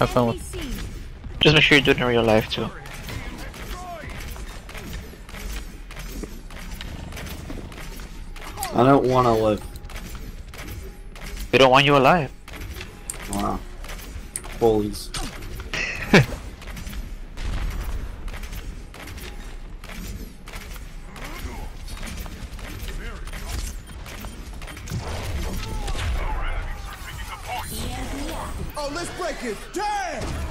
Have fun with. Just make sure you do it in real life too. I don't want to live. We don't want you alive. Wow. Bullies. Oh, let's break it! Damn!